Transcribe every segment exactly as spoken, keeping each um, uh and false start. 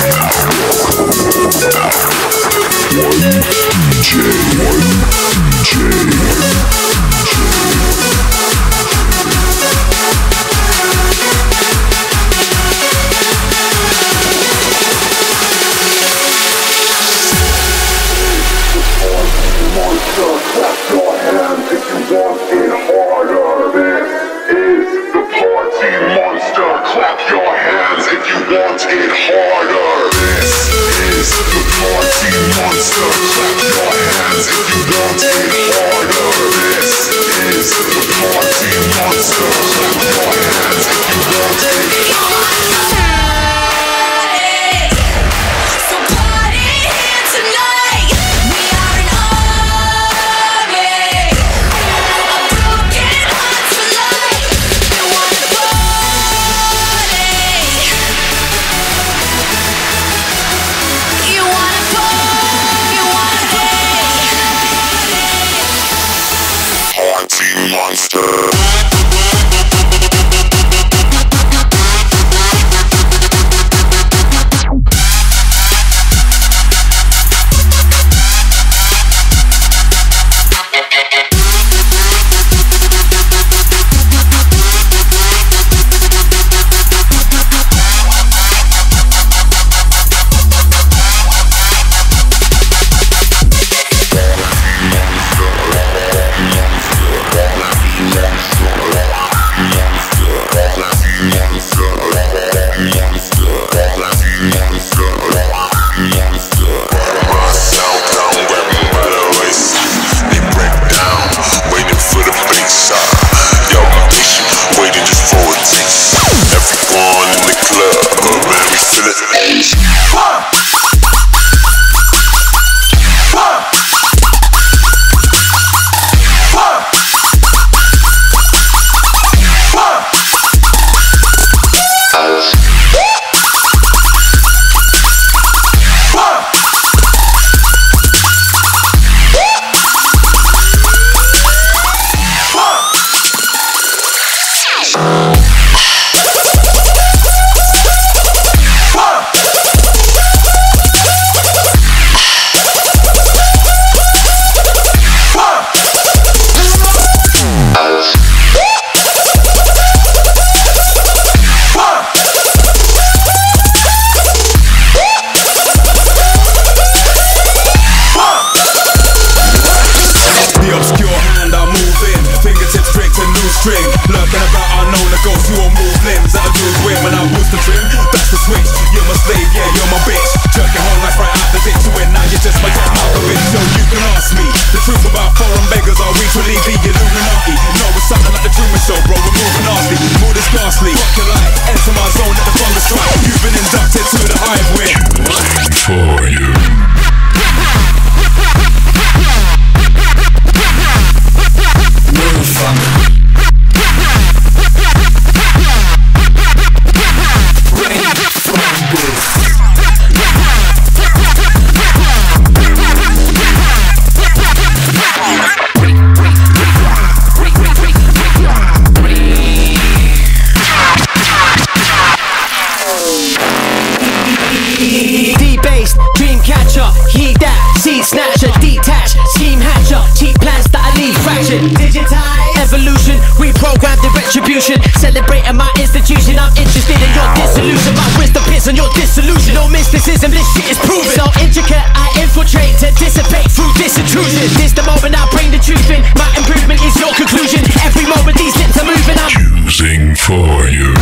Celebrating my institution, I'm interested in your dissolution. My wisdom pits on your disillusion. No mysticism, this shit is proven. So intricate, I infiltrate to dissipate through this intrusion. This the moment I bring the truth in. My improvement is your conclusion. Every moment these lips are moving, I'm choosing for you.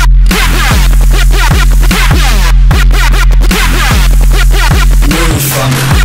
Move from me.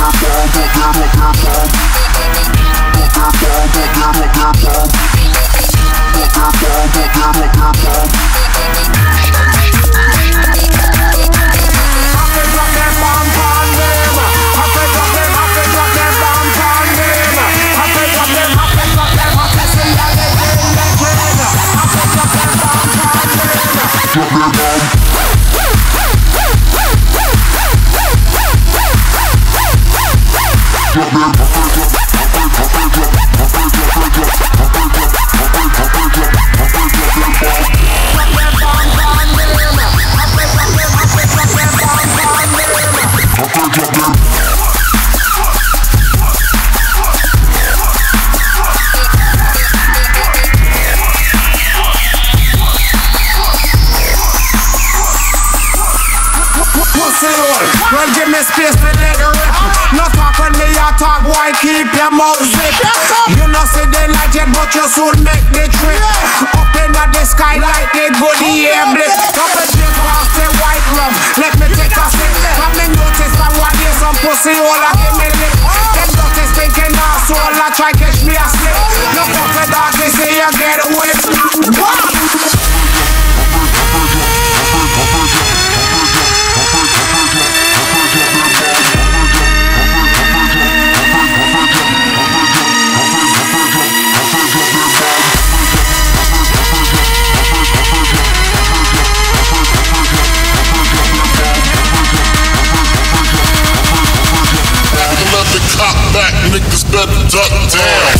Well, give me space to let it rip. No talk when me a talk, boy, keep your mouth zip. You know see the light yet, but you soon make the trip. Up in the sky like the goodie air blip. Up a drink past the white rum. Let me take a sip. Come and notice that one day some pussy all a give me lip. Them dirty stinking ass all a try catch me a slip. Look up the dog, they say you get whipped. Cop back, niggas better duck down.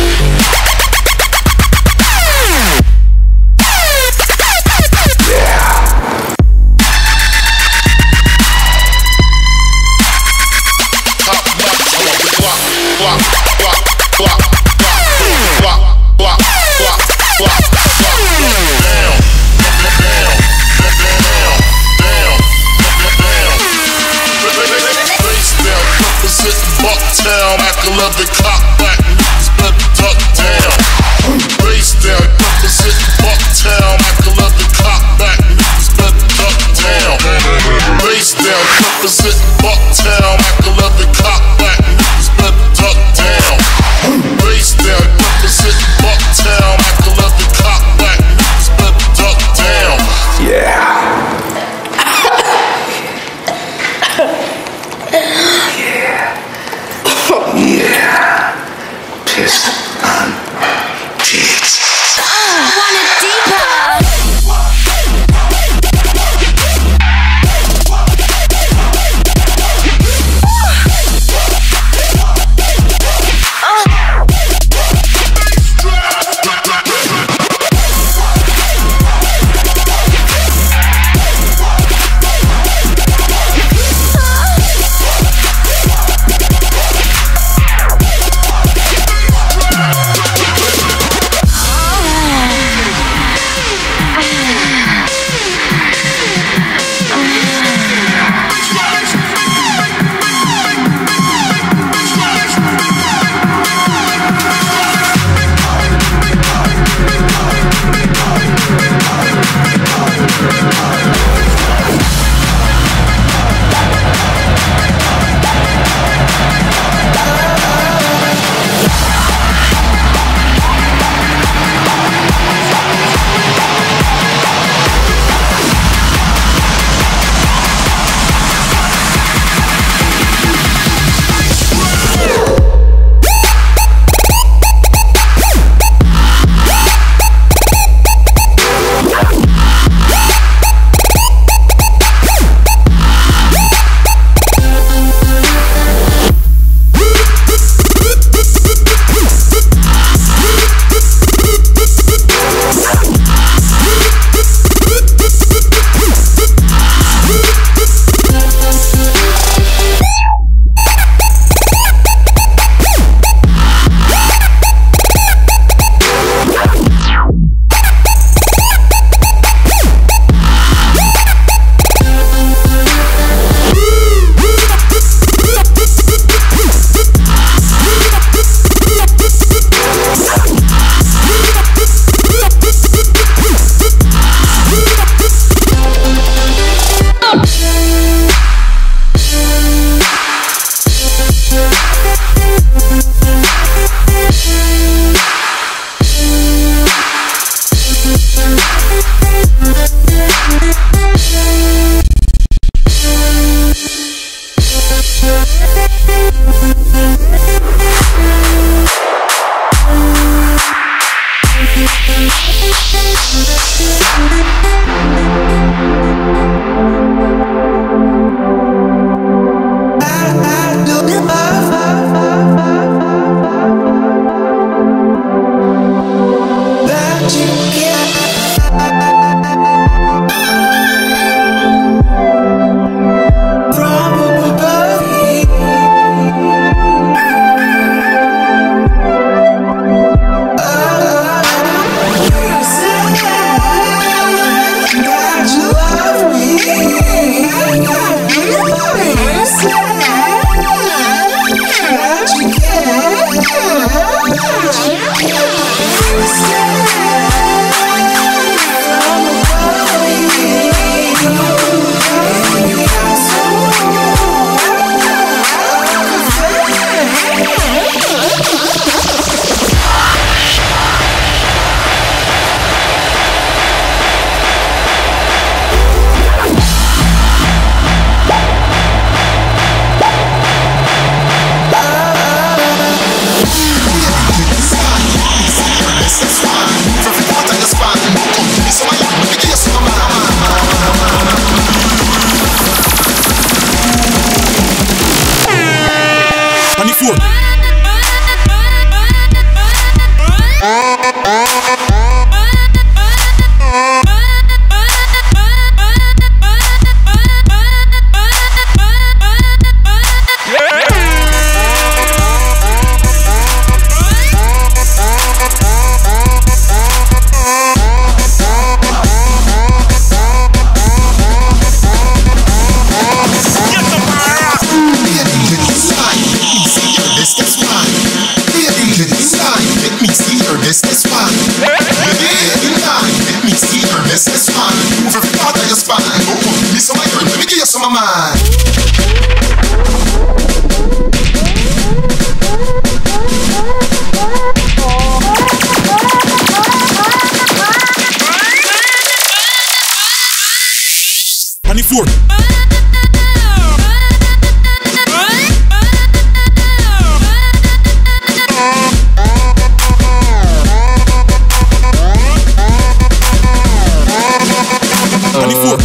Bucktown, I can love it, cop back, niggas better duck down. Face down, represent Bucktown, I can love it, cop back, niggas better duck down. Face down, represent Bucktown, I can love it, cop back, niggas better duck down. Face down, represent Bucktown, I can love it, cop back, niggas better duck down. Yeah. Yeah. twenty-four. Business fun. Yeah, in line. Let me see your business fun. Move every part of your spine. Oh, give me some of your, let me give you some of mine. twenty-four. twenty-four.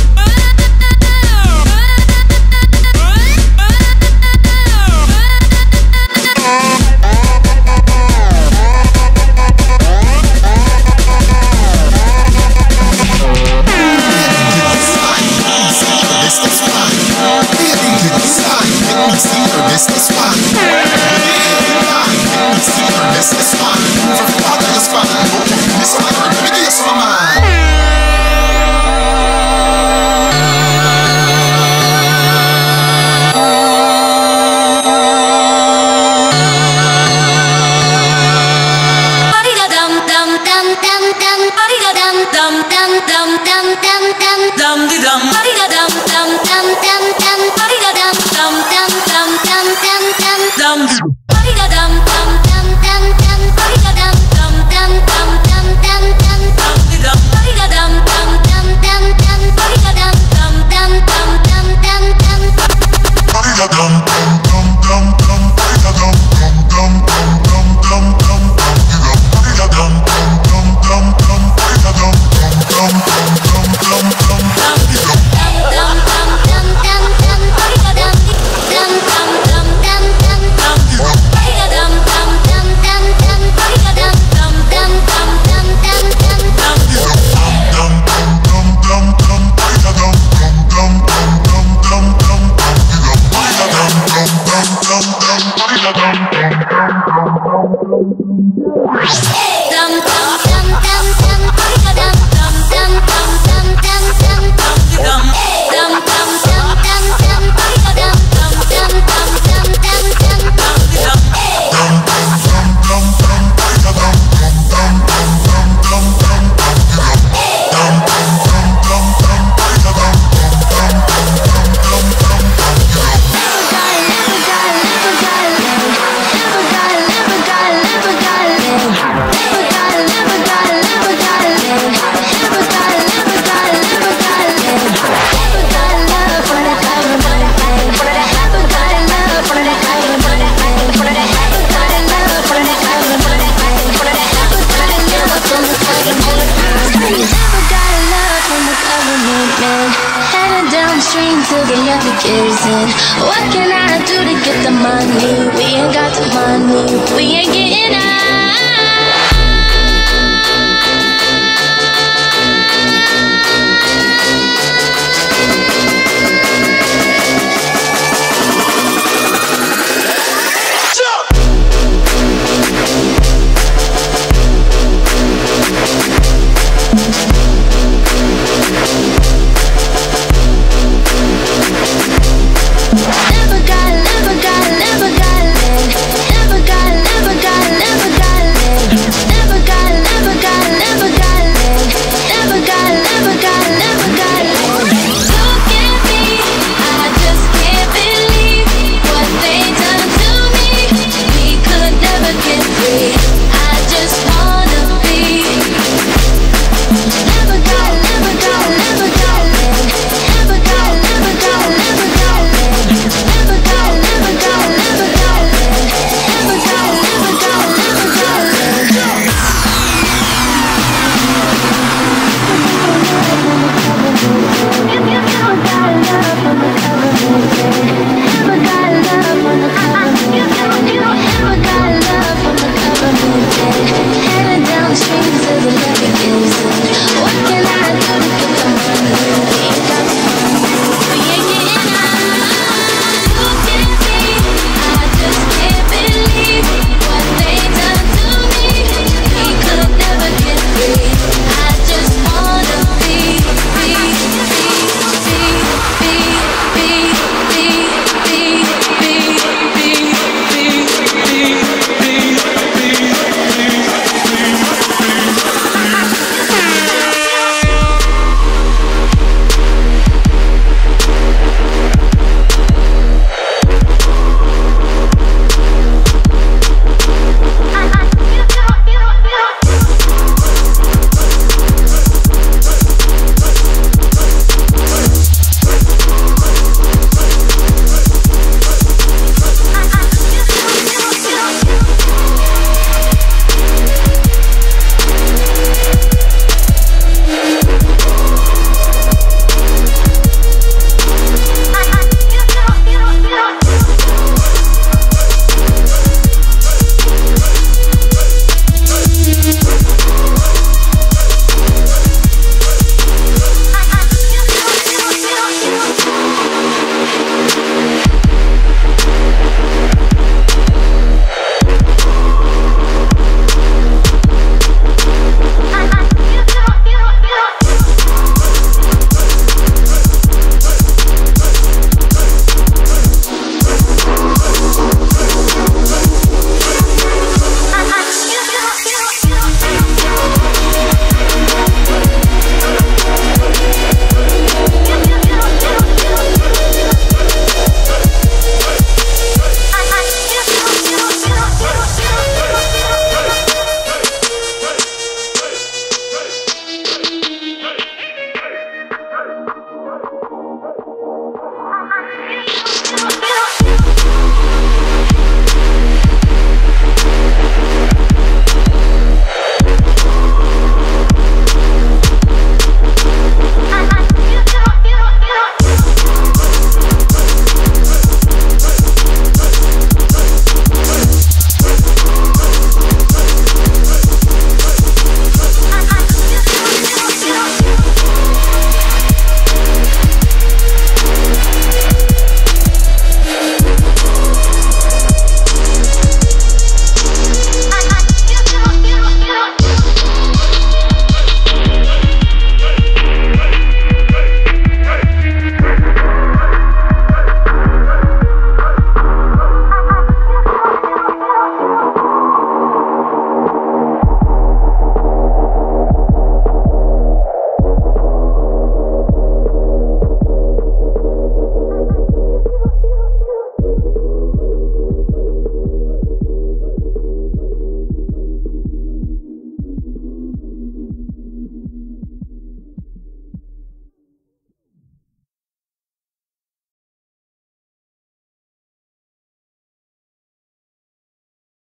What can I do to get the money? We ain't got the money, we ain't getting out.